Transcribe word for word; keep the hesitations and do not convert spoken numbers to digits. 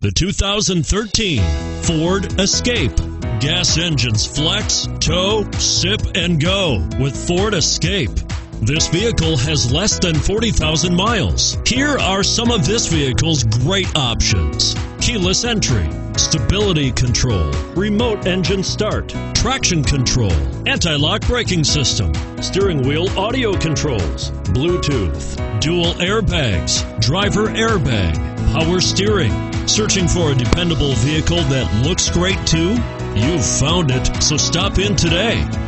The two thousand thirteen Ford Escape. Gas engines flex, tow, sip, and go with Ford Escape. This vehicle has less than forty thousand miles. Here are some of this vehicle's great options: keyless entry, stability control, remote engine start, traction control, anti-lock braking system, steering wheel audio controls, Bluetooth, dual airbags, driver airbag, power steering. Searching for a dependable vehicle that looks great too? You've found it, so stop in today.